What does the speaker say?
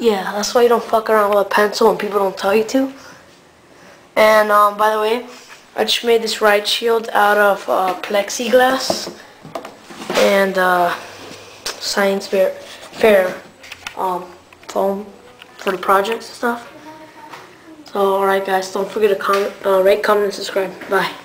Yeah, that's why you don't fuck around with a pencil when people don't tell you to. And by the way, I just made this ride shield out of plexiglass and science fair foam for the projects and stuff. So alright guys, don't forget to comment, rate, comment, and subscribe. Bye.